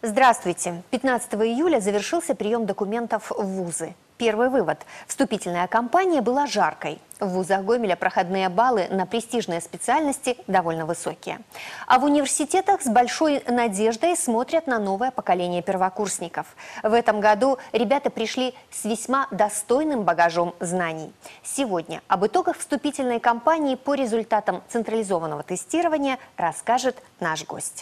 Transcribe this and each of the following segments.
Здравствуйте. 15 июля завершился прием документов в вузы. Первый вывод. Вступительная кампания была жаркой. В вузах Гомеля проходные баллы на престижные специальности довольно высокие. А в университетах с большой надеждой смотрят на новое поколение первокурсников. В этом году ребята пришли с весьма достойным багажом знаний. Сегодня об итогах вступительной кампании по результатам централизованного тестирования расскажет наш гость.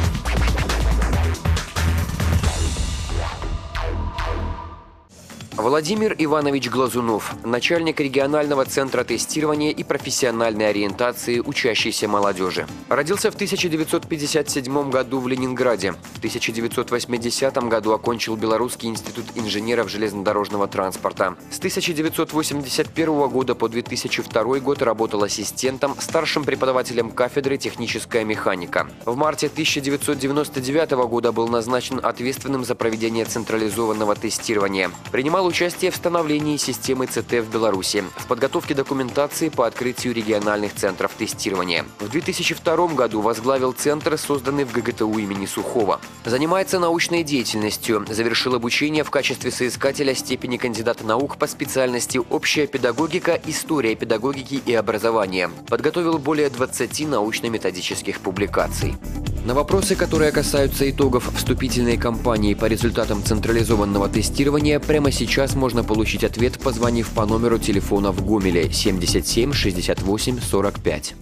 Владимир Иванович Глазунов, начальник регионального центра тестирования и профессиональной ориентации учащейся молодежи. Родился в 1957 году в Ленинграде. В 1980 году окончил Белорусский институт инженеров железнодорожного транспорта. С 1981 года по 2002 год работал ассистентом, старшим преподавателем кафедры техническая механика. В марте 1999 года был назначен ответственным за проведение централизованного тестирования. Принимал участие в становлении системы ЦТ в Беларуси, в подготовке документации по открытию региональных центров тестирования. В 2002 году возглавил центр, созданный в ГГТУ имени Сухого. Занимается научной деятельностью, завершил обучение в качестве соискателя степени кандидата наук по специальности «Общая педагогика, история педагогики и образования». Подготовил более 20 научно-методических публикаций. На вопросы, которые касаются итогов вступительной кампании по результатам централизованного тестирования, прямо сейчас можно получить ответ, позвонив по номеру телефона в Гомеле 77 68 45.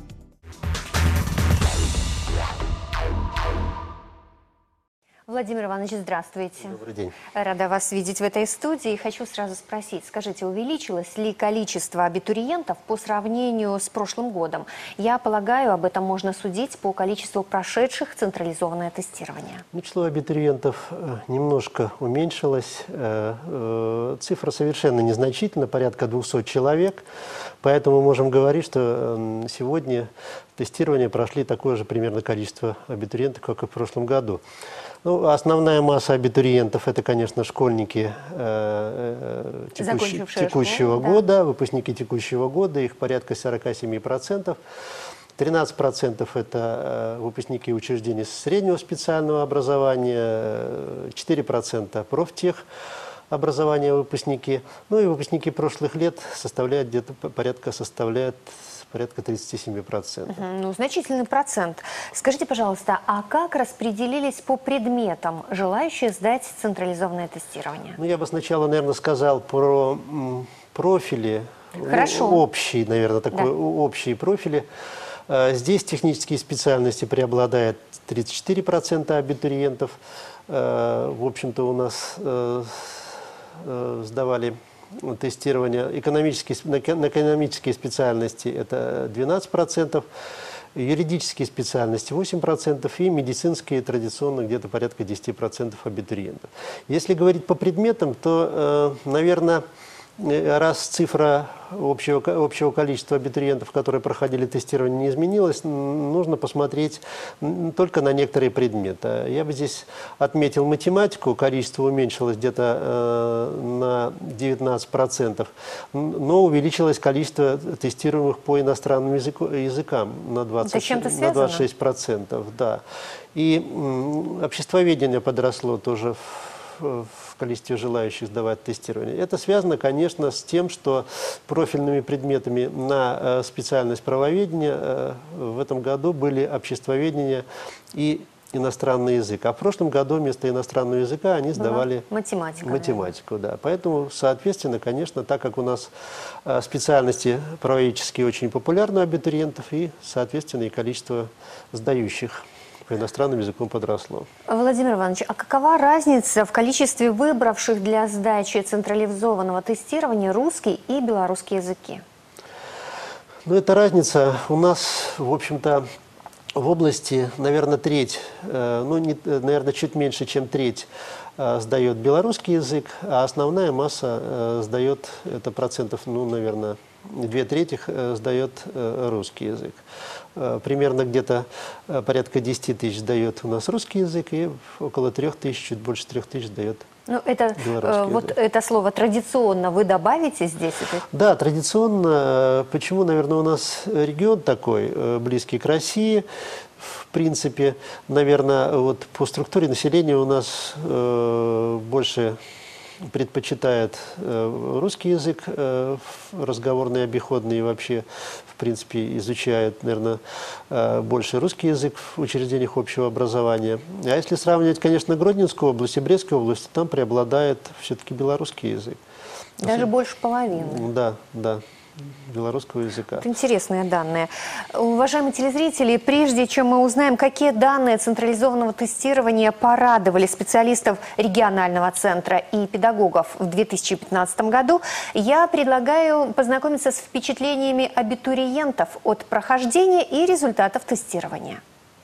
Владимир Иванович, здравствуйте. Добрый день. Рада вас видеть в этой студии. Хочу сразу спросить, скажите, увеличилось ли количество абитуриентов по сравнению с прошлым годом? Я полагаю, об этом можно судить по количеству прошедших централизованное тестирование. Число абитуриентов немножко уменьшилось. Цифра совершенно незначительна, порядка 200 человек. Поэтому можем говорить, что сегодня тестирование прошли такое же примерно количество абитуриентов, как и в прошлом году. Ну, основная масса абитуриентов – это, конечно, школьники текущего года, выпускники текущего года, их порядка 47%. 13% – это выпускники учреждений среднего специального образования, 4% – профтех образования выпускники. Ну и выпускники прошлых лет составляют где-то порядка 37%. Ну, значительный процент. Скажите, пожалуйста, а как распределились по предметам желающие сдать централизованное тестирование? Ну, я бы сначала, наверное, сказал про профили. Хорошо. Общие, наверное, общие профили. Здесь технические специальности преобладает 34% абитуриентов. В общем-то, у нас сдавали тестирование. На экономические специальности это 12%, юридические специальности 8% и медицинские традиционно где-то порядка 10% абитуриентов. Если говорить по предметам, то, наверное, раз цифра общего количества абитуриентов, которые проходили тестирование, не изменилась, нужно посмотреть только на некоторые предметы. Я бы здесь отметил математику, количество уменьшилось где-то на 19%, но увеличилось количество тестируемых по иностранным языкам на 26%. Да. И обществоведение подросло тоже в количестве желающих сдавать тестирование. Это связано, конечно, с тем, что профильными предметами на специальность правоведения в этом году были обществоведение и иностранный язык. А в прошлом году вместо иностранного языка они сдавали математику. Да. Поэтому, соответственно, конечно, так как у нас специальности правоведческие очень популярны у абитуриентов, и, соответственно, и количество сдающих по иностранным языкам подросло. Владимир Иванович, а какова разница в количестве выбравших для сдачи централизованного тестирования русский и белорусский языки? Ну, эта разница у нас, в общем-то, в области, наверное, треть, наверное, чуть меньше, чем треть сдает белорусский язык, а основная масса сдает, это процентов, наверное, 2/3 сдает русский язык. Примерно где-то порядка 10 тысяч сдает у нас русский язык, и около 3 тысяч, чуть больше 3 тысяч сдает Ну, это, вот это слово «традиционно» вы добавите здесь? Да, традиционно. Почему, наверное, у нас регион такой, близкий к России. В принципе, наверное, вот по структуре населения у нас больше предпочитает русский язык, разговорный, обиходный, и вообще, в принципе, изучают, наверное, больше русский язык в учреждениях общего образования. А если сравнивать, конечно, Гродненскую область и Брестскую область, там преобладает все-таки белорусский язык. Даже больше половины. Да, да. Белорусского языка. Это интересные данные. Уважаемые телезрители, прежде чем мы узнаем, какие данные централизованного тестирования порадовали специалистов регионального центра и педагогов в 2015 году, я предлагаю познакомиться с впечатлениями абитуриентов от прохождения и результатов тестирования.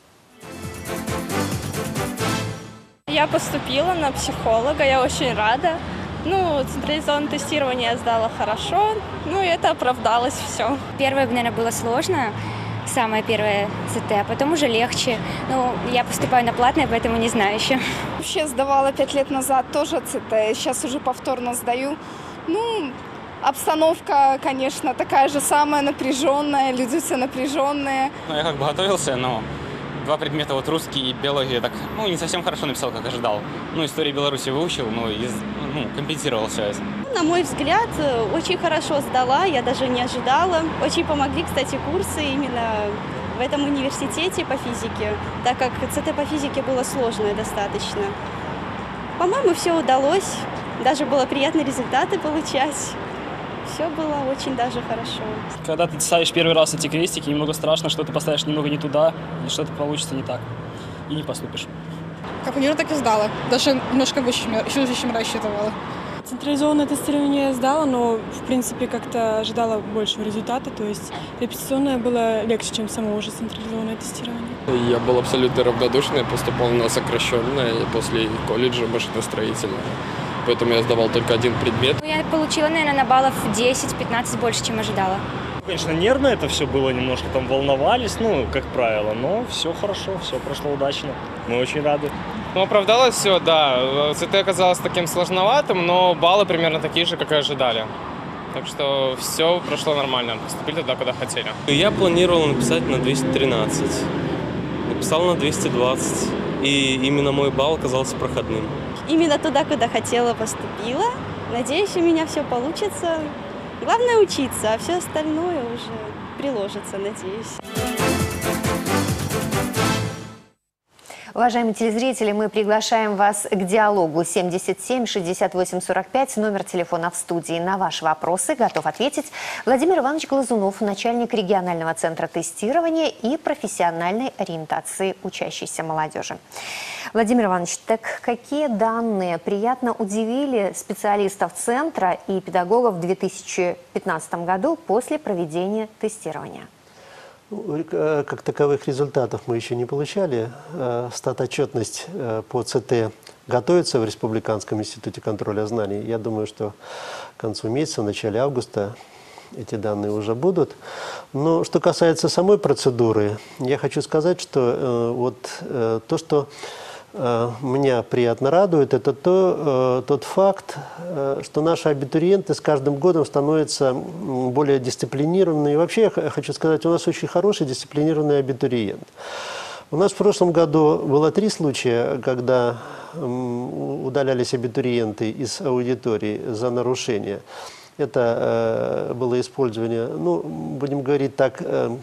Я поступила на психолога, я очень рада. Ну, централизованное тестирование я сдала хорошо, ну и это оправдалось все. Первое, наверное, было сложно, самое первое ЦТ, а потом уже легче. Ну, я поступаю на платное, поэтому не знаю еще. Вообще сдавала 5 лет назад тоже ЦТ, сейчас уже повторно сдаю. Ну, обстановка, конечно, такая же самая напряженная, люди все напряженные. Ну, я как бы готовился, но два предмета, вот русский и биология, так, ну, не совсем хорошо написал, как ожидал. Ну, историю Беларуси выучил, но компенсировал все это. На мой взгляд, очень хорошо сдала, я даже не ожидала. Очень помогли, кстати, курсы именно в этом университете по физике, так как ЦТ по физике было сложное достаточно. По-моему, все удалось, даже было приятно результаты получать. Все было очень даже хорошо. Когда ты ставишь первый раз эти крестики, немного страшно, что ты поставишь немного не туда, и что-то получится не так, и не поступишь. Как универ, так и сдала. Даже немножко выше, чем рассчитывала. Централизованное тестирование я сдала, но, в принципе, как-то ожидала большего результата. То есть репетиционное было легче, чем само уже централизованное тестирование. Я был абсолютно равнодушный, я поступал на сокращенное после колледжа машиностроительного. Поэтому я сдавал только один предмет. Я получила, наверное, на баллов 10-15 больше, чем ожидала. Конечно, нервно это все было, немножко там волновались, ну, как правило, но все хорошо, все прошло удачно. Мы очень рады. Ну, оправдалось все, да. ЦТ оказалось таким сложноватым, но баллы примерно такие же, как и ожидали. Так что все прошло нормально. Поступили туда, куда хотели. Я планировал написать на 213. Написал на 220. И именно мой балл оказался проходным. Именно туда, куда хотела, поступила. Надеюсь, у меня все получится. Главное учиться, а все остальное уже приложится, надеюсь. Уважаемые телезрители, мы приглашаем вас к диалогу 77 68 45, номер телефона в студии. На ваши вопросы готов ответить Владимир Иванович Глазунов, начальник регионального центра тестирования и профессиональной ориентации учащейся молодежи. Владимир Иванович, так какие данные приятно удивили специалистов центра и педагогов в 2015 году после проведения тестирования? Как таковых результатов мы еще не получали. Статотчетность по ЦТ готовится в Республиканском институте контроля знаний. Я думаю, что к концу месяца, в начале августа эти данные уже будут. Но что касается самой процедуры, я хочу сказать, что то, что меня приятно радует, это тот факт, что наши абитуриенты с каждым годом становятся более дисциплинированными. И вообще, я хочу сказать, у нас очень хороший дисциплинированный абитуриент. У нас в прошлом году было 3 случая, когда удалялись абитуриенты из аудитории за нарушение. Это было использование, ну, будем говорить так,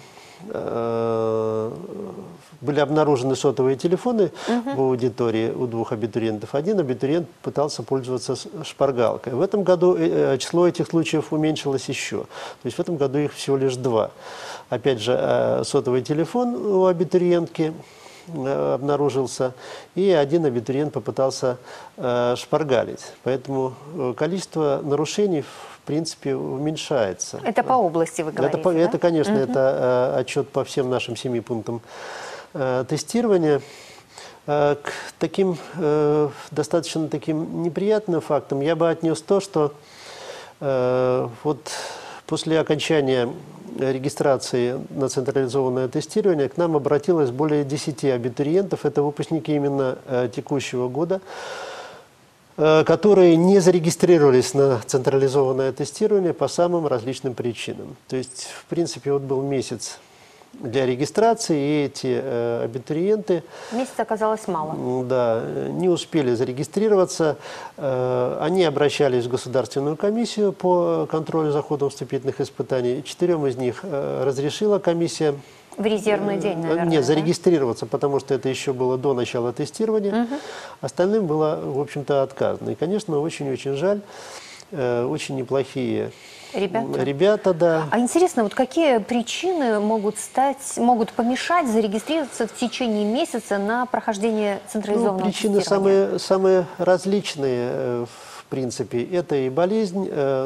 были обнаружены сотовые телефоны в аудитории у 2 абитуриентов. Один абитуриент пытался пользоваться шпаргалкой. В этом году число этих случаев уменьшилось еще. То есть в этом году их всего лишь 2. Опять же, сотовый телефон у абитуриентки обнаружился, и один абитуриент попытался шпаргалить. Поэтому количество нарушений в принципе уменьшается. Это по области вы говорите, это конечно, это отчет по всем нашим 7 пунктам тестирования. К таким достаточно таким неприятным фактам я бы отнес то, что вот после окончания регистрации на централизованное тестирование к нам обратилось более 10 абитуриентов. Это выпускники именно текущего года. которые не зарегистрировались на централизованное тестирование по самым различным причинам. То есть, в принципе, вот был месяц для регистрации, и эти абитуриенты... Месяца оказалось мало. Да, не успели зарегистрироваться. Они обращались в Государственную комиссию по контролю за ходом вступительных испытаний. 4 из них разрешила комиссия... В резервный день, наверное. Нет, зарегистрироваться, потому что это еще было до начала тестирования. Остальным было, в общем-то, отказано. И, конечно, очень-очень жаль. Очень неплохие ребята, да. А интересно, вот какие причины могут помешать зарегистрироваться в течение месяца на прохождение централизованного тестирования? Причины самые различные, в принципе. Это и болезнь,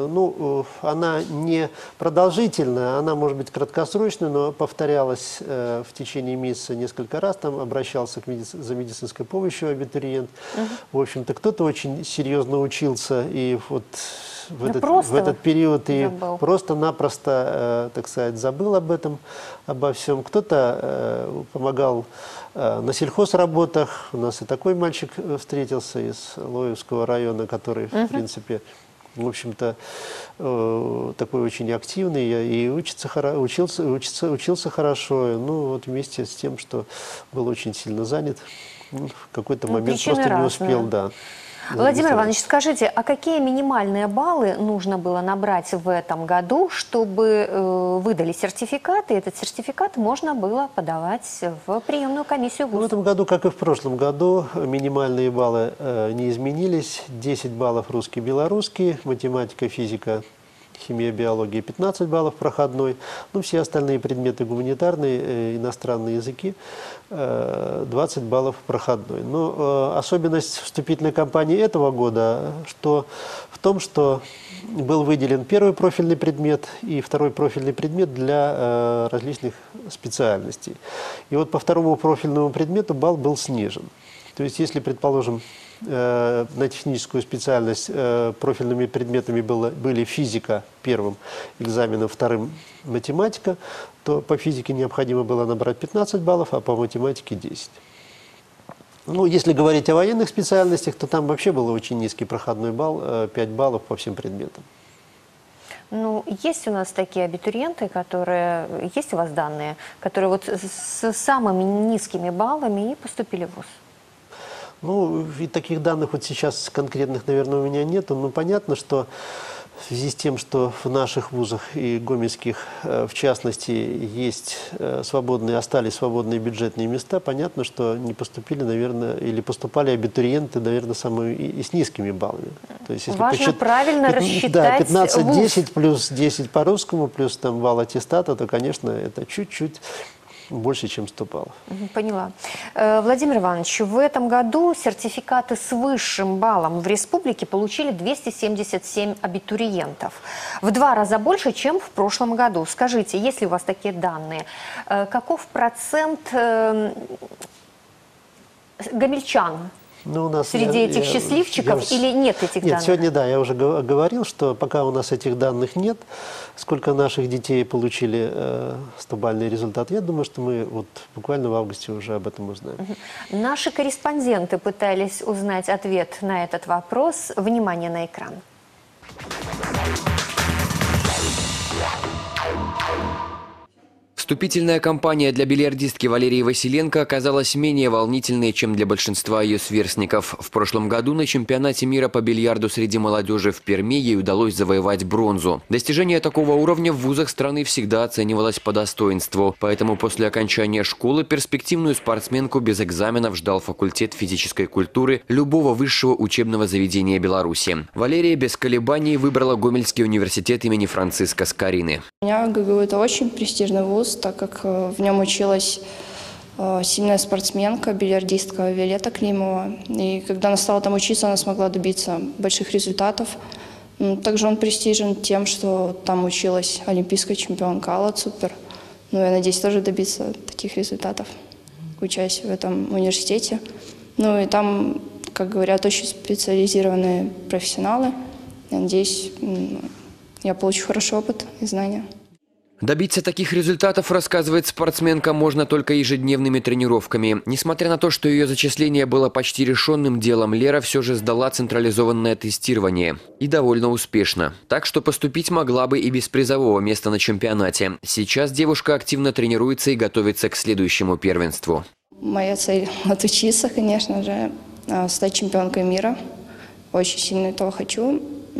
она не продолжительная, она может быть краткосрочной, но повторялась в течение месяца несколько раз. Там обращался за медицинской помощью абитуриент. В общем-то, кто-то очень серьезно учился и вот в этот период и просто-напросто, так сказать, забыл обо всем. Кто-то помогал на сельхозработах. У нас и такой мальчик встретился из Лоевского района, который, в принципе, в общем-то, такой очень активный и учился хорошо. Ну, вот вместе с тем, что был очень сильно занят, в какой-то момент просто не успел, да. Владимир Иванович, скажите, а какие минимальные баллы нужно было набрать в этом году, чтобы выдали сертификат, и этот сертификат можно было подавать в приемную комиссию ВУЗ? В этом году, как и в прошлом году, минимальные баллы не изменились. 10 баллов русский-белорусский, математика, физика, химия, биология 15 баллов проходной. Ну, все остальные предметы гуманитарные, иностранные языки 20 баллов проходной. Но особенность вступительной кампании этого года в том, что был выделен первый профильный предмет и второй профильный предмет для различных специальностей. И вот по второму профильному предмету балл был снижен. То есть, если, предположим, на техническую специальность профильными предметами были физика первым экзаменом, вторым математика, то по физике необходимо было набрать 15 баллов, а по математике 10. Ну, если говорить о военных специальностях, то там вообще был очень низкий проходной балл, 5 баллов по всем предметам. Ну, есть у нас такие абитуриенты, есть у вас данные, которые вот с самыми низкими баллами и поступили в ВУЗ? Ну, и таких данных вот сейчас конкретных, наверное, у меня нету. Но понятно, что в связи с тем, что в наших вузах и гомельских, в частности, остались свободные бюджетные места, понятно, что не поступили, наверное, или поступали абитуриенты, наверное, и с низкими баллами. То есть, если важно правильно рассчитать 15-10 плюс 10 по русскому, плюс там балл аттестата, то, конечно, это чуть-чуть больше, чем 100 баллов. Поняла. Владимир Иванович, в этом году сертификаты с высшим баллом в республике получили 277 абитуриентов. В 2 раза больше, чем в прошлом году. Скажите, есть ли у вас такие данные? Каков процент гомельчан среди этих счастливчиков или нет этих данных? Нет, сегодня, да, я уже говорил, что пока у нас этих данных нет, сколько наших детей получили 100-бальный результат, я думаю, что мы вот буквально в августе уже об этом узнаем. Наши корреспонденты пытались узнать ответ на этот вопрос. Внимание на экран. Вступительная кампания для бильярдистки Валерии Василенко оказалась менее волнительной, чем для большинства ее сверстников. В прошлом году на чемпионате мира по бильярду среди молодежи в Перми ей удалось завоевать бронзу. Достижение такого уровня в вузах страны всегда оценивалось по достоинству. Поэтому после окончания школы перспективную спортсменку без экзаменов ждал факультет физической культуры любого высшего учебного заведения Беларуси. Валерия без колебаний выбрала Гомельский университет имени Франциска Скорины. У меня ГГУ – это очень престижный вуз, так как в нем училась сильная спортсменка, бильярдистка Виолетта Климова. И когда она стала там учиться, она смогла добиться больших результатов. Также он престижен тем, что там училась олимпийская чемпионка Алла Цупер. Ну, я надеюсь тоже добиться таких результатов, учась в этом университете. Ну и там, как говорят, очень специализированные профессионалы. Я надеюсь, я получу хороший опыт и знания. Добиться таких результатов, рассказывает спортсменка, можно только ежедневными тренировками. Несмотря на то, что ее зачисление было почти решенным делом, Лера все же сдала централизованное тестирование. И довольно успешно. Так что поступить могла бы и без призового места на чемпионате. Сейчас девушка активно тренируется и готовится к следующему первенству. Моя цель – отучиться, конечно же, стать чемпионкой мира. Очень сильно этого хочу.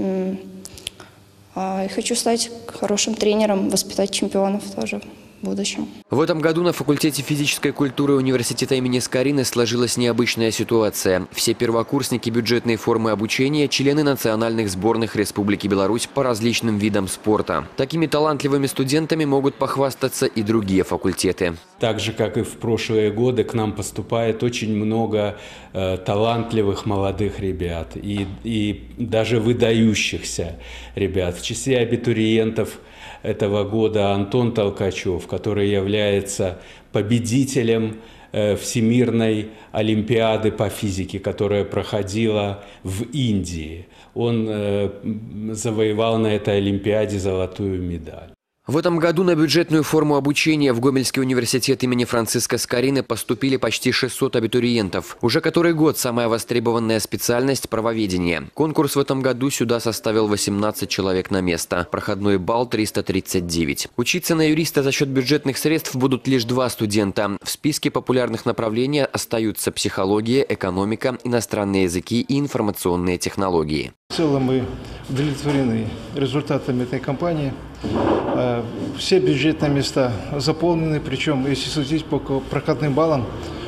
И хочу стать хорошим тренером, воспитать чемпионов тоже в будущем. В этом году на факультете физической культуры университета имени Скорины сложилась необычная ситуация. Все первокурсники бюджетной формы обучения – члены национальных сборных Республики Беларусь по различным видам спорта. Такими талантливыми студентами могут похвастаться и другие факультеты. Так же, как и в прошлые годы, к нам поступает очень много талантливых молодых ребят и даже выдающихся ребят. В числе абитуриентов этого года Антон Толкачев, который является победителем Всемирной Олимпиады по физике, которая проходила в Индии. Он завоевал на этой Олимпиаде золотую медаль. В этом году на бюджетную форму обучения в Гомельский университет имени Франциска Скорины поступили почти 600 абитуриентов. Уже который год самая востребованная специальность – правоведение. Конкурс в этом году сюда составил 18 человек на место. Проходной балл – 339. Учиться на юриста за счет бюджетных средств будут лишь 2 студента. В списке популярных направлений остаются психология, экономика, иностранные языки и информационные технологии. В целом мы удовлетворены результатами этой кампании. Все бюджетные места заполнены, причем, если судить по проходным баллам,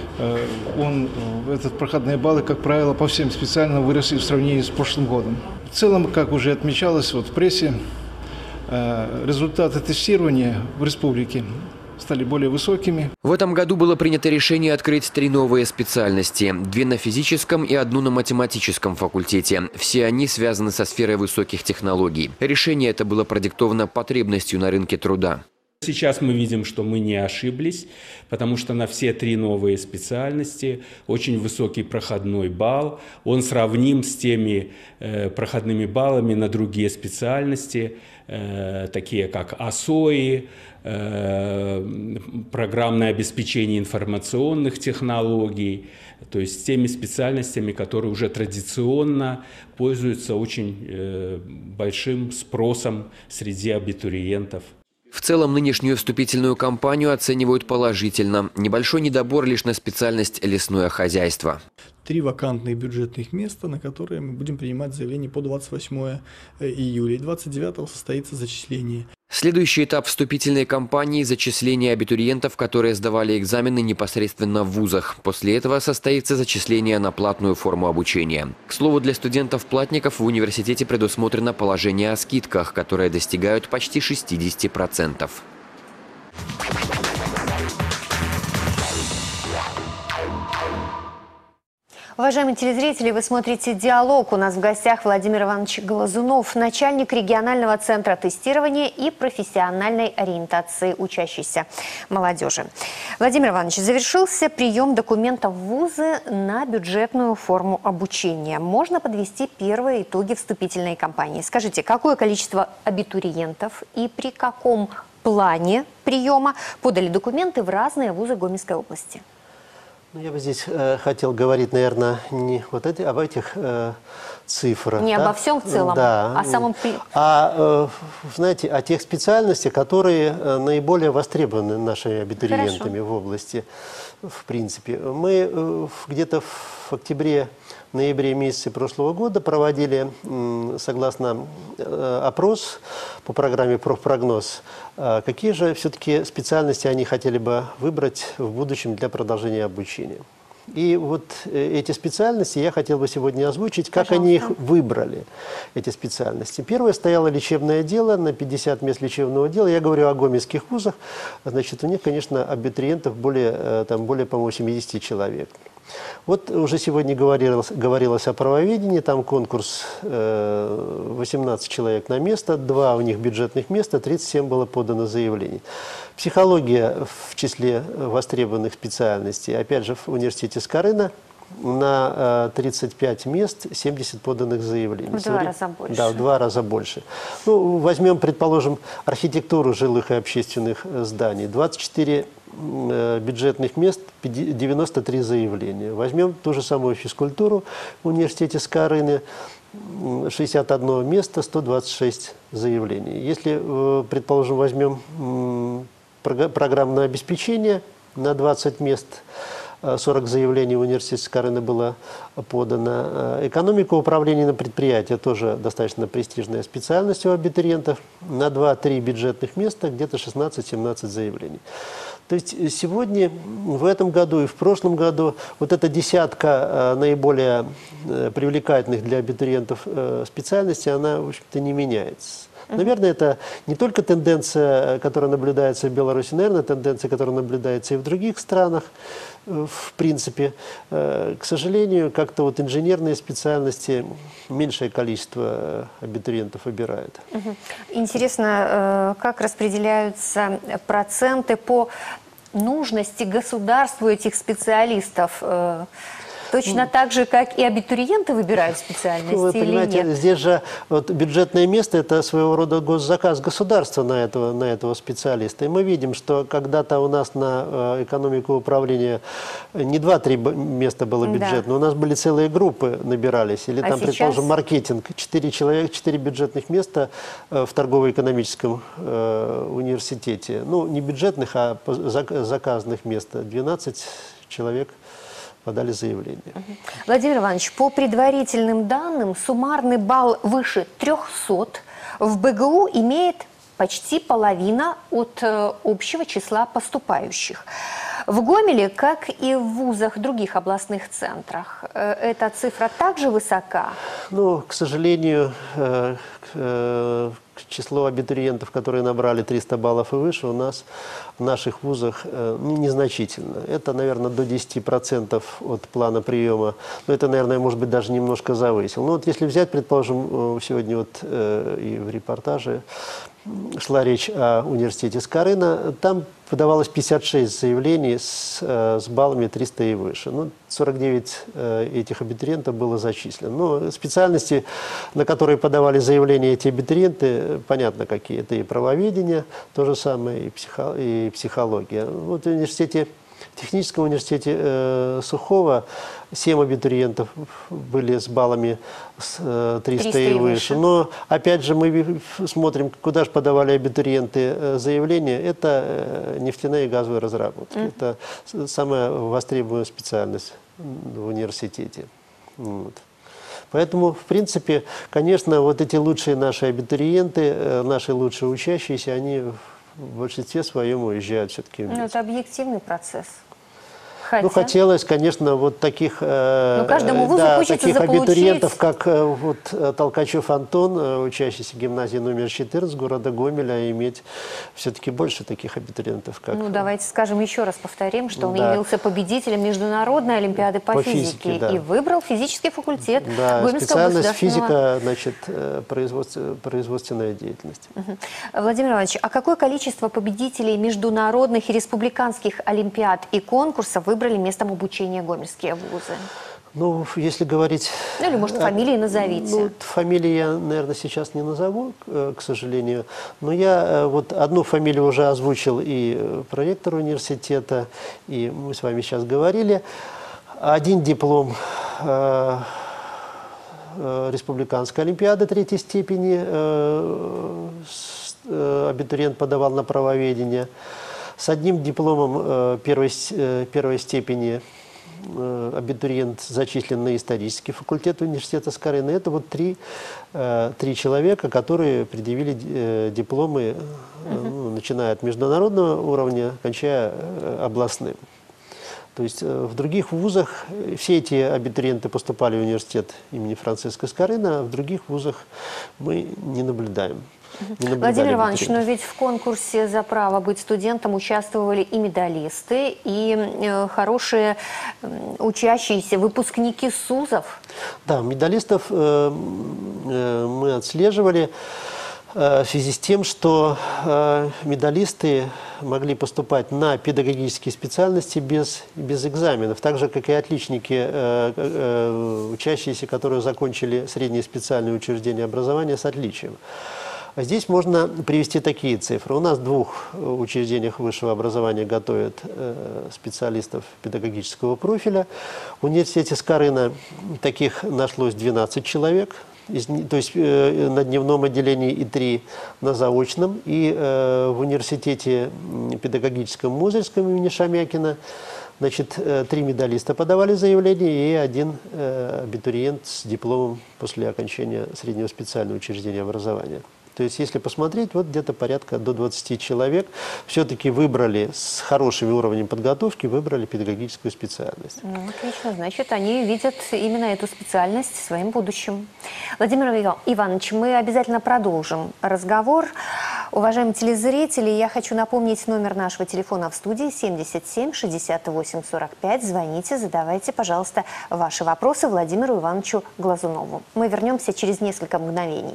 проходные баллы, как правило, по всем специальным выросли в сравнении с прошлым годом. В целом, как уже отмечалось в прессе, результаты тестирования в республике стали более высокими. В этом году было принято решение открыть 3 новые специальности. 2 на физическом и 1 на математическом факультете. Все они связаны со сферой высоких технологий. Решение это было продиктовано потребностью на рынке труда. Сейчас мы видим, что мы не ошиблись, потому что на все 3 новые специальности очень высокий проходной балл. Он сравним с теми проходными баллами на другие специальности, такие как ОСОИ, программное обеспечение информационных технологий, то есть теми специальностями, которые уже традиционно пользуются очень большим спросом среди абитуриентов. В целом нынешнюю вступительную кампанию оценивают положительно. Небольшой недобор лишь на специальность лесное хозяйство. 3 вакантных бюджетных места, на которые мы будем принимать заявление по 28 июля. И 29 состоится зачисление. Следующий этап вступительной кампании – зачисление абитуриентов, которые сдавали экзамены непосредственно в вузах. После этого состоится зачисление на платную форму обучения. К слову, для студентов-платников в университете предусмотрено положение о скидках, которые достигают почти 60%. Уважаемые телезрители, вы смотрите «Диалог». У нас в гостях Владимир Иванович Глазунов, начальник регионального центра тестирования и профессиональной ориентации учащейся молодежи. Владимир Иванович, завершился прием документов в вузы на бюджетную форму обучения. Можно подвести первые итоги вступительной кампании. Скажите, какое количество абитуриентов и при каком плане приема подали документы в разные вузы Гомельской области? Я бы здесь хотел говорить, наверное, не вот об этих цифрах. Не обо всем в целом, да, а самом... знаете, о тех специальностях, которые наиболее востребованы нашими абитуриентами в области, в принципе. Мы где-то в октябре-ноябре месяце прошлого года проводили, согласно опрос по программе «Профпрогноз», какие же все-таки специальности они хотели бы выбрать в будущем для продолжения обучения. И вот эти специальности я хотел бы сегодня озвучить, как они их выбрали, эти специальности. Первое стояло лечебное дело, на 50 мест лечебного дела. Я говорю о гомельских вузах. Значит, у них, конечно, абитуриентов более, по-моему, 70 человек. Вот уже сегодня говорилось о правоведении, там конкурс 18 человек на место, 2 у них бюджетных места, 37 было подано заявлений. Психология в числе востребованных специальностей, опять же, в университете Скорина на 35 мест 70 поданных заявлений. В 2 раза больше. Да, в 2 раза больше. Ну, возьмем, предположим, архитектуру жилых и общественных зданий. 24 бюджетных мест, 93 заявления. Возьмем ту же самую физкультуру в университете Скорыны. 61 место, 126 заявлений. Если, предположим, возьмем программное обеспечение, на 20 мест 40 заявлений в университете Скорыны было подано. Экономика управления на предприятии тоже достаточно престижная специальность у абитуриентов. На 2-3 бюджетных места где-то 16-17 заявлений. То есть сегодня, в этом году и в прошлом году, вот эта десятка наиболее привлекательных для абитуриентов специальностей, она, в общем-то, не меняется. Наверное, это не только тенденция, которая наблюдается в Беларуси, наверное, тенденция, которая наблюдается и в других странах. В принципе, к сожалению, как-то вот инженерные специальности меньшее количество абитуриентов выбирает. Интересно, как распределяются проценты по нужности государству этих специалистов? Точно так же, как и абитуриенты выбирают специальности, вы понимаете, или нет? Здесь же вот бюджетное место – это своего рода госзаказ государства на этого специалиста. И мы видим, что когда-то у нас на экономику управления не 2-3 места было бюджетное, да. У нас были целые группы набирались. Или там, предположим, маркетинг. 4 человека, 4 бюджетных места в торгово-экономическом университете. Ну, не бюджетных, а заказных мест. 12 человек подали заявление. Владимир Иванович, по предварительным данным, суммарный балл выше 300 в БГУ имеет почти половина от общего числа поступающих. В Гомеле, как и в вузах других областных центрах, эта цифра также высока? Ну, к сожалению, число абитуриентов, которые набрали 300 баллов и выше, у нас в наших вузах незначительно. Это, наверное, до 10% от плана приема. Но это, наверное, может быть, даже немножко завысил. Но вот если взять, предположим, сегодня вот и в репортаже шла речь о университете Скорына, там подавалось 56 заявлений с баллами 300 и выше. Ну, 49 этих абитуриентов было зачислено. Но специальности, на которые подавали заявления эти абитуриенты, понятно какие. Это и правоведение, то же самое, и психология. Вот в техническом университете Сухого 7 абитуриентов были с баллами 300 и выше. Но, опять же, мы смотрим, куда же подавали абитуриенты заявления. Это нефтяные и газовые разработки. Это самая востребованная специальность в университете. Вот. Поэтому, в принципе, конечно, вот эти лучшие наши абитуриенты, наши лучшие учащиеся, они в большинстве своем уезжают все-таки в Минск. Ну, это объективный процесс. Ну, хотелось, конечно, вот таких, каждому вузу таких абитуриентов, как вот Толкачев Антон, учащийся гимназии номер 14 города Гомеля, иметь все-таки больше таких абитуриентов. Как... Ну, давайте скажем еще раз, повторим, что он явился победителем Международной олимпиады по физике и выбрал физический факультет Гомельского специальность государственного... физика, значит, производственная деятельность. Владимир Иванович, а какое количество победителей международных и республиканских олимпиад и конкурсов выбрали местом обучения гомельские вузы? Ну, если говорить... Ну, или, может, фамилии назовите. Ну, фамилии я, наверное, сейчас не назову, к сожалению. Но я вот одну фамилию уже озвучил и проректор университета, и мы с вами сейчас говорили. Один диплом республиканской олимпиады 3-й степени абитуриент подавал на правоведение. С одним дипломом первой степени абитуриент зачислен на исторический факультет университета Скорыны. Это вот три человека, которые предъявили дипломы, начиная от международного уровня, кончая областным. То есть в других вузах все эти абитуриенты поступали в университет имени Франциска Скорына, а в других вузах мы не наблюдаем. Владимир Иванович, но ведь в конкурсе за право быть студентом участвовали и медалисты, и хорошие учащиеся, выпускники СУЗов. Да, медалистов мы отслеживали. в связи с тем, что медалисты могли поступать на педагогические специальности без экзаменов, так же, как и отличники, учащиеся, которые закончили средние специальные учреждения образования с отличием. А здесь можно привести такие цифры. У нас в 2 учреждениях высшего образования готовят специалистов педагогического профиля. В университете Скорына таких нашлось 12 человек, то есть на дневном отделении и 3 на заочном. И в университете педагогическом Мозырском имени Шамякина, значит, 3 медалиста подавали заявление и 1 абитуриент с дипломом после окончания среднего специального учреждения образования. То есть, если посмотреть, вот где-то порядка до 20 человек все-таки выбрали с хорошим уровнем подготовки, выбрали педагогическую специальность. Ну, отлично. Значит, они видят именно эту специальность своим будущим. Владимир Иванович, мы обязательно продолжим разговор. Уважаемые телезрители, я хочу напомнить номер нашего телефона в студии 77 68 45. Звоните, задавайте, пожалуйста, ваши вопросы Владимиру Ивановичу Глазунову. Мы вернемся через несколько мгновений.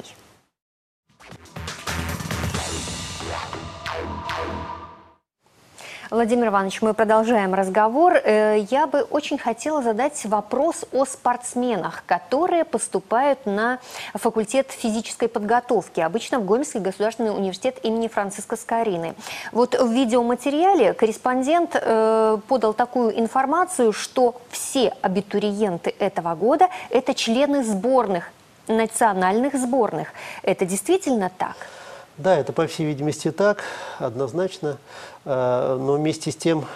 Владимир Иванович, мы продолжаем разговор. Я бы очень хотела задать вопрос о спортсменах, которые поступают на факультет физической подготовки, обычно в Гомельский государственный университет имени Франциска Скорины. Вот в видеоматериале корреспондент подал такую информацию, что все абитуриенты этого года – это члены сборных, национальных сборных. Это действительно так? Да, это, по всей видимости, так, однозначно. Но вместе с тем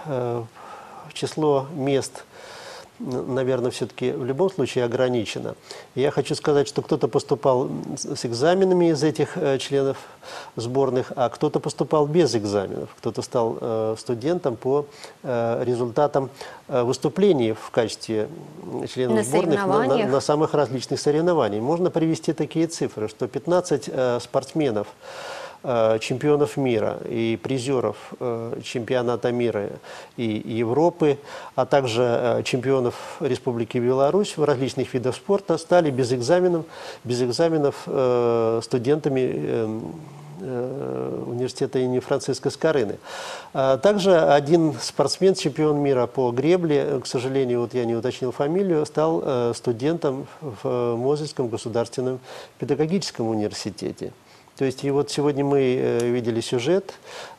число мест, наверное, все-таки в любом случае ограничено. Я хочу сказать, что кто-то поступал с экзаменами из этих членов сборных, а кто-то поступал без экзаменов. Кто-то стал студентом по результатам выступлений в качестве членов сборных на самых различных соревнованиях. Можно привести такие цифры, что 15 спортсменов, чемпионов мира и призеров чемпионата мира и Европы, а также чемпионов Республики Беларусь в различных видах спорта стали без экзаменов студентами университета имени Франциска Скорины. Также один спортсмен, чемпион мира по гребле, к сожалению, вот я не уточнил фамилию, стал студентом в Мозырском государственном педагогическом университете. То есть, и вот сегодня мы видели сюжет,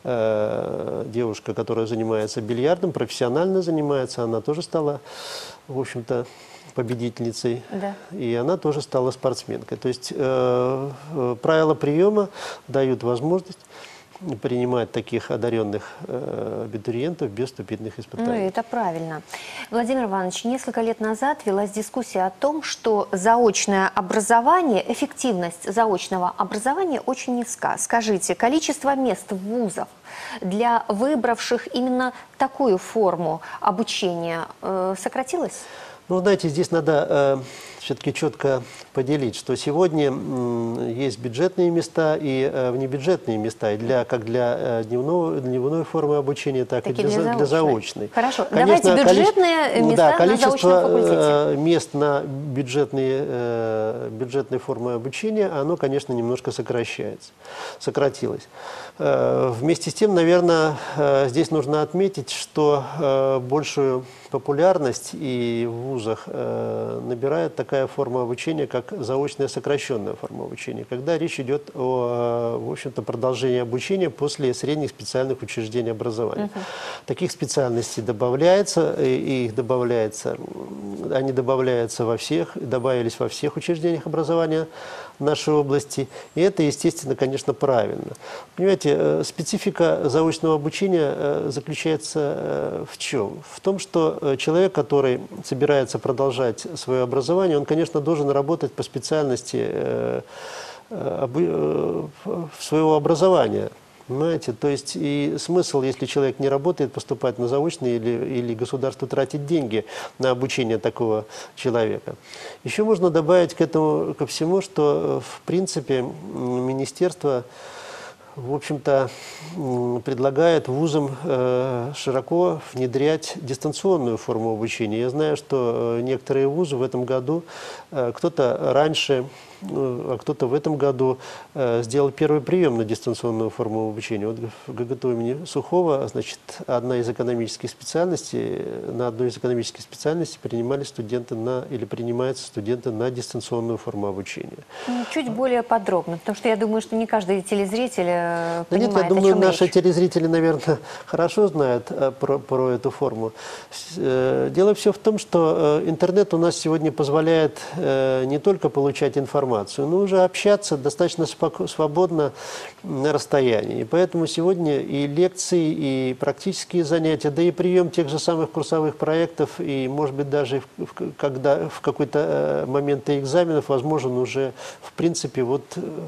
девушка, которая занимается бильярдом, профессионально занимается, она тоже стала, в общем-то, победительницей, да. И она тоже стала спортсменкой. То есть, правила приема дают возможность принимать таких одаренных абитуриентов без вступительных испытаний. Ну, это правильно. Владимир Иванович, несколько лет назад велась дискуссия о том, что заочное образование, эффективность заочного образования очень низка. Скажите, количество мест в вузах для выбравших именно такую форму обучения сократилось? Ну, знаете, здесь надо все-таки четко поделить, что сегодня есть бюджетные места и внебюджетные места, и как для дневной формы обучения, так и для заочной. Хорошо, конечно, давайте бюджетные места на заочном факультете. Количество мест на бюджетные формы обучения, оно, конечно, немножко сократилось. Вместе с тем, наверное, здесь нужно отметить, что большую популярность и в вузах набирает такая форма обучения, как заочная сокращенная форма обучения, когда речь идет о, в общем-то, продолжении обучения после средних специальных учреждений образования. Таких специальностей добавляется, они добавляются добавились во всех учреждениях образования нашей области, и это, естественно, конечно, правильно. Понимаете, специфика заочного обучения заключается в чем? В том, что человек, который собирается продолжать свое образование, он, конечно, должен работать по специальности своего образования. Понимаете? То есть и смысл, если человек не работает, поступать на заочный или государство тратит деньги на обучение такого человека. Еще можно добавить ко всему, что в принципе министерство в общем-то, предлагает вузам широко внедрять дистанционную форму обучения. Я знаю, что некоторые вузы в этом году, кто-то раньше, а кто-то в этом году сделал первый прием на дистанционную форму обучения. Вот в ГГТУ имени Сухого, значит, на одной из экономических специальностей принимали студенты или принимаются студенты на дистанционную форму обучения. Чуть более подробно, потому что я думаю, что не каждый телезритель понимает, нет, я думаю, наши телезрители, наверное, хорошо знают про эту форму. Дело все в том, что интернет у нас сегодня позволяет не только получать информацию, но уже общаться достаточно свободно на расстоянии. И поэтому сегодня и лекции, и практические занятия, да и прием тех же самых курсовых проектов, и, может быть, даже в какой-то момент экзаменов возможен уже, в принципе, вот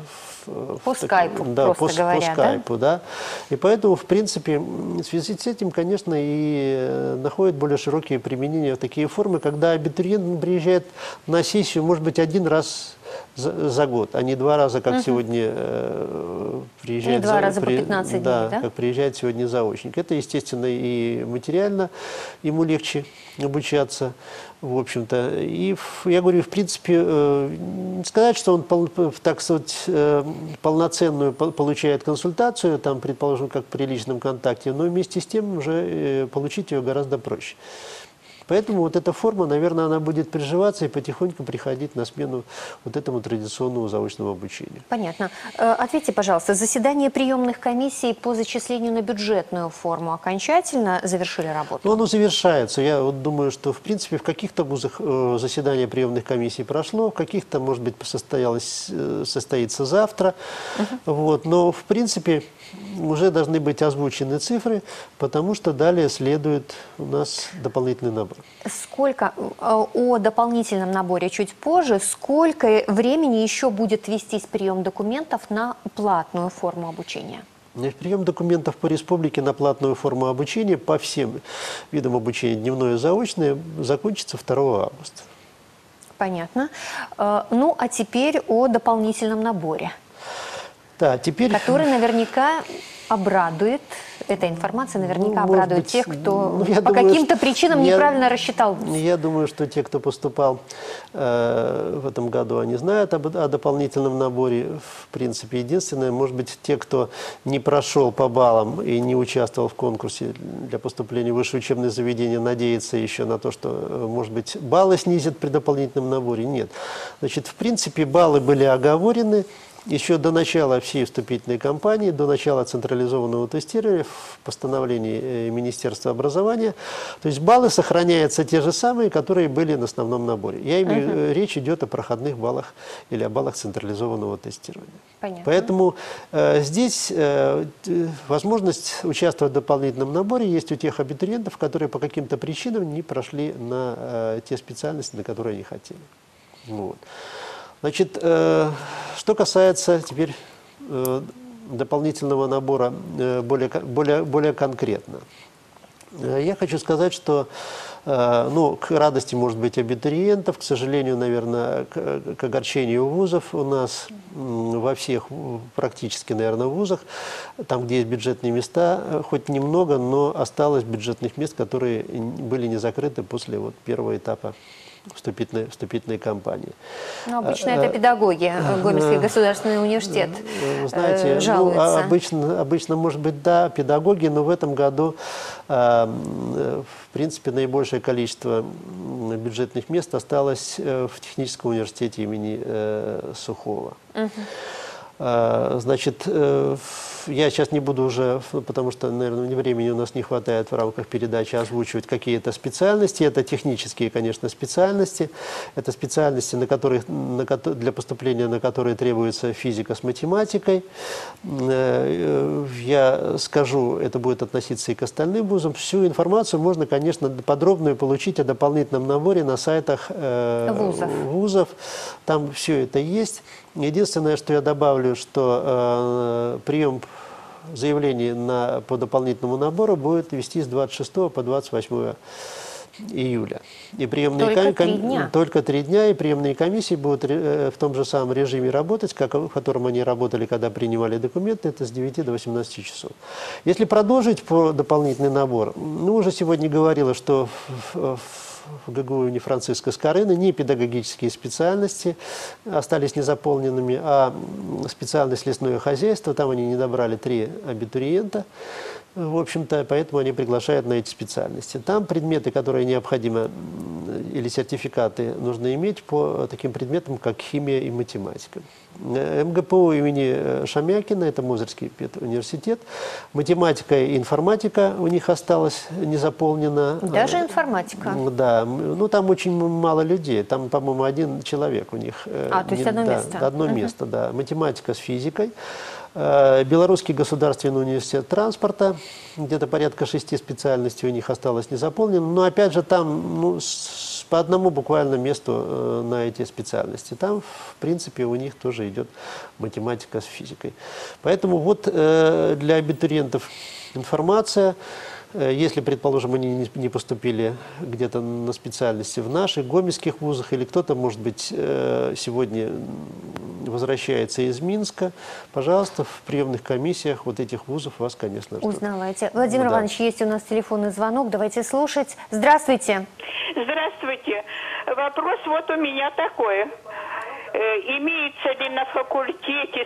по скайпу, да, просто говоря, по скайпу, да? И поэтому, в принципе, в связи с этим, конечно, и находят более широкие применения в такие формы, когда абитуриент приезжает на сессию, может быть, один раз за год, а не два раза, как сегодня приезжает. Не два раза по 15 дней, да? Как приезжает сегодня заочник. Это, естественно, и материально ему легче обучаться, в общем-то. И я говорю, в принципе, сказать, что он, так сказать, полноценную получает консультацию, там, предположим, как при личном контакте, но вместе с тем уже получить ее гораздо проще. Поэтому вот эта форма, наверное, она будет приживаться и потихоньку приходить на смену вот этому традиционному заочному обучению. Понятно. Ответьте, пожалуйста, заседание приемных комиссий по зачислению на бюджетную форму окончательно завершили работу? Ну, оно завершается. Я вот думаю, что, в принципе, в каких-то вузах заседание приемных комиссий прошло, в каких-то, может быть, состоится завтра. Вот. Но, в принципе, уже должны быть озвучены цифры, потому что далее следует у нас дополнительный набор. Сколько, о дополнительном наборе чуть позже, сколько времени еще будет вестись прием документов на платную форму обучения? Прием документов по республике на платную форму обучения по всем видам обучения, дневное и заочное, закончится 2 августа. Понятно. Ну, а теперь о дополнительном наборе. Да, теперь... Который наверняка обрадует, эта информация наверняка обрадует тех, кто по каким-то причинам неправильно рассчитал вуз. Я думаю, что те, кто поступал в этом году, они знают о дополнительном наборе. В принципе, единственное, может быть, те, кто не прошел по баллам и не участвовал в конкурсе для поступления в высшее учебное заведение, надеются еще на то, что, может быть, баллы снизят при дополнительном наборе. Нет. Значит, в принципе, баллы были оговорены еще до начала всей вступительной кампании, до начала централизованного тестирования в постановлении Министерства образования. То есть баллы сохраняются те же самые, которые были на основном наборе. Я имею, речь идет о проходных баллах или о баллах централизованного тестирования. Понятно. Поэтому здесь возможность участвовать в дополнительном наборе есть у тех абитуриентов, которые по каким-то причинам не прошли на те специальности, на которые они хотели. Вот. Значит, что касается теперь дополнительного набора более конкретно. Я хочу сказать, что ну, к радости, может быть, абитуриентов, к сожалению, наверное, к огорчению вузов, у нас во всех, практически, наверное, вузах, там, где есть бюджетные места, хоть немного, но осталось бюджетных мест, которые были не закрыты после вот первого этапа вступительной кампании. Ну, обычно это педагоги, Гомельский государственный университет, знаете, жалуются. Ну, обычно, может быть, да, педагоги, но в этом году, в принципе, наибольшее количество бюджетных мест осталось в Техническом университете имени Сухого. Значит, я сейчас не буду уже, потому что, наверное, времени у нас не хватает в рамках передачи озвучивать какие-то специальности. Это технические, конечно, специальности. Это специальности, для поступления на которые требуется физика с математикой. Я скажу, это будет относиться и к остальным вузам. Всю информацию можно, конечно, подробную получить о дополнительном наборе на сайтах вузов. Там все это есть. Единственное, что я добавлю, что прием заявлений по дополнительному набору будет вести с 26 по 28 июля. И приемные только 3 дня. Только 3 дня, и приемные комиссии будут в том же самом режиме работать, в котором они работали, когда принимали документы, это с 9 до 18 часов. Если продолжить по дополнительный набор, ну, уже сегодня говорила, что в ГГУ имени Франциска Скорыны ни педагогические специальности остались незаполненными, а специальность лесное хозяйство, там они не добрали 3 абитуриента, в общем-то, поэтому они приглашают на эти специальности. Там предметы, которые необходимо, или сертификаты нужно иметь по таким предметам, как химия и математика. МГПУ имени Шамякина, это Мозырский университет, математика и информатика у них осталась незаполнена. Даже информатика? Да, ну там очень мало людей, там, по-моему, 1 человек у них. То есть одно место? Одно место, да. Математика с физикой. Белорусский государственный университет транспорта, где-то порядка 6 специальностей у них осталось незаполнено, но опять же там по одному буквально месту на эти специальности. Там, в принципе, у них тоже идет математика с физикой. Поэтому вот для абитуриентов информация. Если, предположим, они не поступили где-то на специальности в наших гомельских вузах, или кто-то, может быть, сегодня возвращается из Минска, пожалуйста, в приемных комиссиях вот этих вузов вас, конечно, ждут. Узнавайте. Владимир Иванович, есть у нас телефонный звонок, давайте слушать. Здравствуйте. Здравствуйте. Вопрос вот у меня такой. Имеется ли на факультете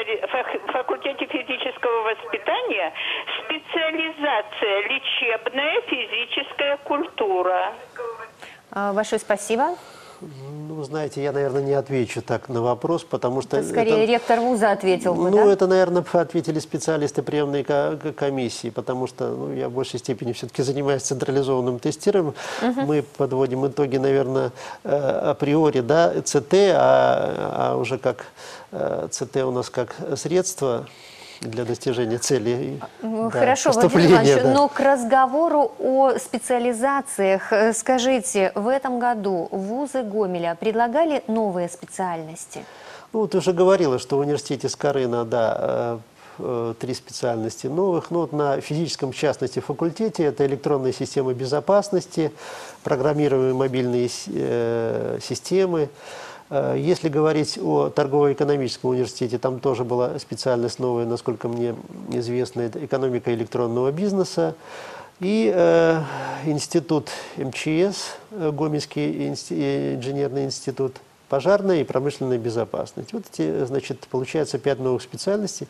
физического воспитания специализация лечебная физическая культура? Большое спасибо. Ну, знаете, я, наверное, не отвечу так на вопрос, потому что... Скорее, ректор вуза ответил бы, да? Ну, это, наверное, ответили специалисты приемной комиссии, потому что я в большей степени все-таки занимаюсь централизованным тестированием. Мы подводим итоги, наверное, априори, да, ЦТ, а уже как ЦТ у нас как средство для достижения цели. Хорошо, Владимир Иванович, но к разговору о специализациях, скажите, в этом году вузы Гомеля предлагали новые специальности? Ну, ты уже говорила, что в университете Скорына, да, 3 специальности новых. Но вот на физическом, в частности, факультете это электронные системы безопасности, программируемые мобильные системы. Если говорить о торгово-экономическом университете, там тоже была специальность новая, насколько мне известно, это экономика электронного бизнеса. И институт МЧС, Гомельский инженерный институт, пожарная и промышленная безопасность. Вот эти, значит, получается 5 новых специальностей.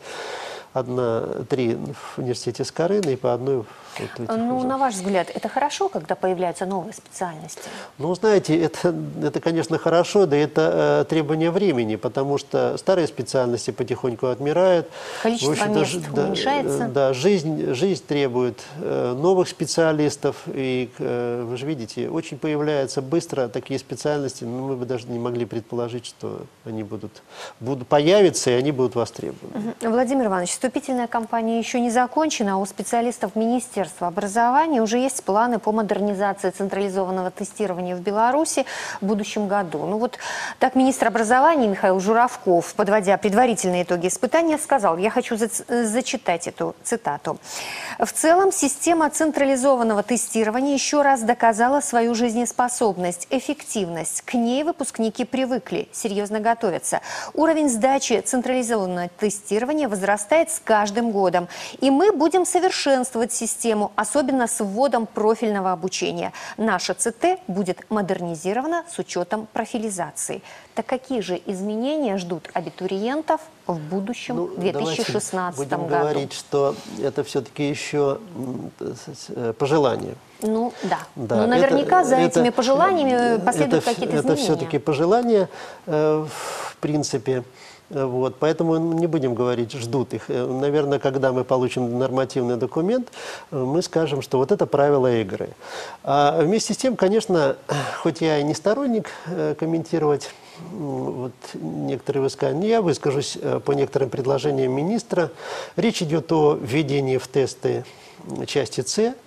3 в университете Скорыны и по 1 Ну, на ваш взгляд, это хорошо, когда появляются новые специальности? Ну, знаете, это конечно, хорошо, да это требование времени, потому что старые специальности потихоньку отмирают. Количество мест уменьшается. Да, жизнь требует новых специалистов, и вы же видите, очень появляются быстро такие специальности, но мы бы даже не могли предположить, что они появятся, и они будут востребованы. Владимир Иванович, вступительная кампания еще не закончена, а у специалистов Министерства образования уже есть планы по модернизации централизованного тестирования в Беларуси в будущем году. Ну вот так министр образования Михаил Журавков, подводя предварительные итоги испытания, сказал, я хочу зачитать эту цитату. В целом, система централизованного тестирования еще раз доказала свою жизнеспособность, эффективность. К ней выпускники привыкли, серьезно готовятся. Уровень сдачи централизованного тестирования возрастает с каждым годом. И мы будем совершенствовать систему, особенно с вводом профильного обучения. Наша ЦТ будет модернизирована с учетом профилизации. Так какие же изменения ждут абитуриентов в будущем 2016 будем году? Говорить, что это все-таки еще пожелание. Ну да. Но наверняка за этими пожеланиями последуют какие-то изменения. Это все-таки пожелания, в принципе. Вот, поэтому не будем говорить, ждут их. Наверное, когда мы получим нормативный документ, мы скажем, что вот это правила игры. А вместе с тем, конечно, хоть я и не сторонник комментировать вот некоторые высказывания, я выскажусь по некоторым предложениям министра. Речь идет о введении в тесты части С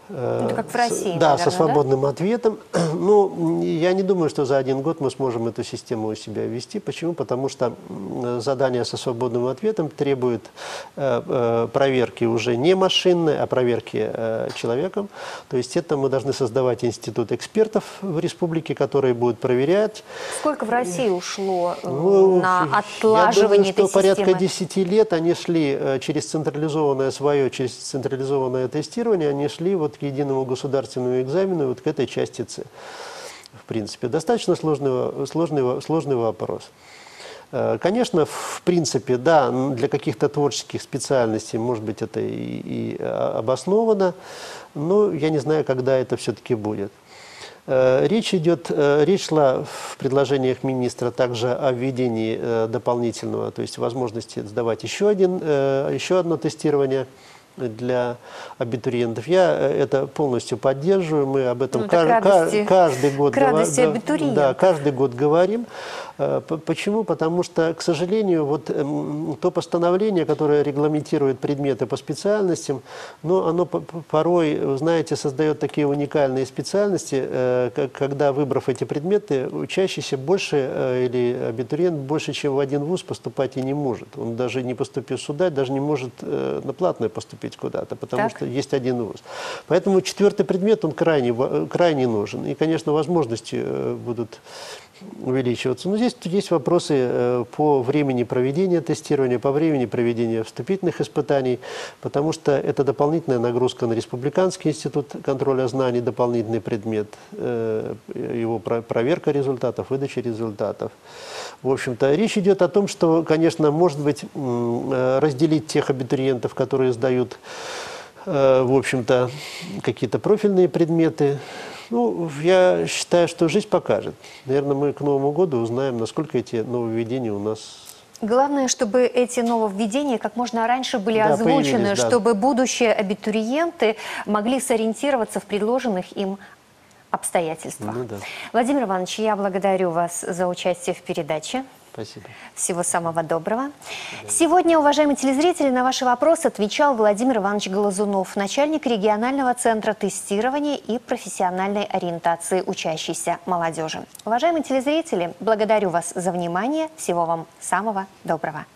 Это как в России, да, наверное, со свободным ответом. Ну, я не думаю, что за 1 год мы сможем эту систему у себя ввести. Почему? Потому что задание со свободным ответом требует проверки уже не машинной, а проверки человеком. То есть это мы должны создавать институт экспертов в республике, которые будут проверять. Сколько в России ушло на отлаживание я думаю, что этой порядка системы? 10 лет они шли через централизованное тестирование, они шли вот к единому государственному экзамену, вот к этой части С. В принципе, достаточно сложный вопрос. Конечно, в принципе, да, для каких-то творческих специальностей, может быть, это и обосновано, но я не знаю, когда это все-таки будет. Речь шла в предложениях министра также о введении дополнительного, то есть возможности сдавать еще одно тестирование для абитуриентов. Я это полностью поддерживаю. Мы об этом каждый год говорим. Почему? Потому что, к сожалению, вот то постановление, которое регламентирует предметы по специальностям, но оно порой, знаете, создает такие уникальные специальности, когда, выбрав эти предметы, учащийся больше или абитуриент больше, чем в один вуз поступать и не может. Он даже не поступив сюда, даже не может на платное поступить куда-то, потому что есть один вуз. Поэтому 4-й предмет, он крайне нужен. И, конечно, возможности будут увеличиваться. Но здесь есть вопросы по времени проведения тестирования, по времени проведения вступительных испытаний, потому что это дополнительная нагрузка на Республиканский институт контроля знаний, дополнительный предмет, его проверка результатов, выдача результатов. В общем-то, речь идет о том, что, конечно, может быть, разделить тех абитуриентов, которые сдают, в общем-то, какие-то профильные предметы. Ну, я считаю, что жизнь покажет. Наверное, мы к Новому году узнаем, насколько эти нововведения у нас... Главное, чтобы эти нововведения как можно раньше были озвучены, чтобы будущие абитуриенты могли сориентироваться в предложенных им обстоятельствах. Ну, да. Владимир Иванович, я благодарю вас за участие в передаче. Спасибо. Всего самого доброго. Сегодня, уважаемые телезрители, на ваши вопросы отвечал Владимир Иванович Глазунов, начальник регионального центра тестирования и профессиональной ориентации учащейся молодежи. Уважаемые телезрители, благодарю вас за внимание. Всего вам самого доброго.